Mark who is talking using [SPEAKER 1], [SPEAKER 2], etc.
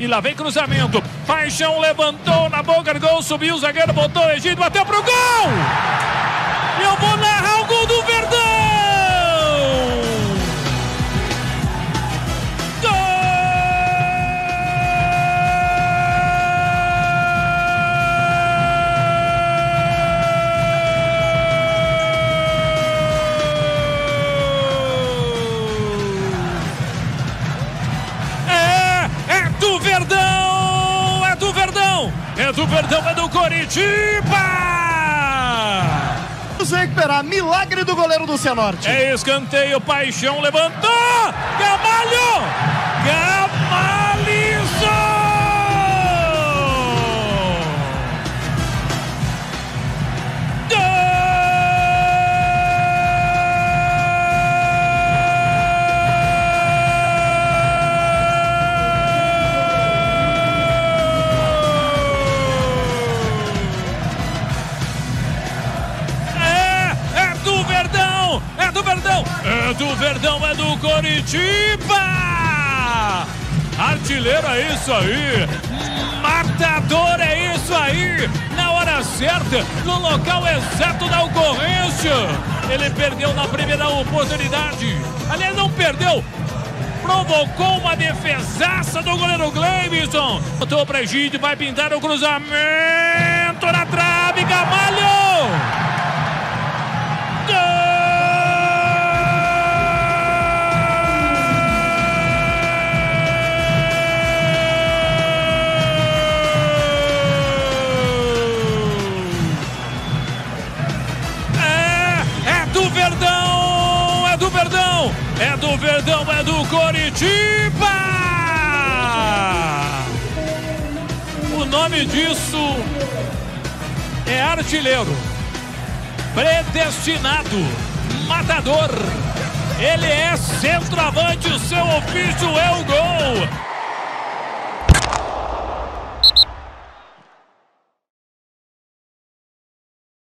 [SPEAKER 1] E lá vem cruzamento. Paixão levantou na boca do gol, subiu o zagueiro, botou o Egídio, bateu pro gol! E eu vou narrar o gol do Verdão! É do Verdão, é do Coritiba!
[SPEAKER 2] Vamos recuperar, milagre do goleiro do Cianorte.
[SPEAKER 1] É escanteio, Paixão levantou! Gamalho! Gamalizou! É do Verdão, é do Coritiba! Artilheiro é isso aí! Matador é isso aí! Na hora certa, no local exato da ocorrência! Ele perdeu na primeira oportunidade. Aliás, não perdeu! Provocou uma defesaça do goleiro Gleibson. Botou pra Egídio, vai pintar o cruzamento na trave, Gamalho! É do Verdão, é do Coritiba! O nome disso é artilheiro, predestinado, matador. Ele é centroavante, o seu ofício é o gol.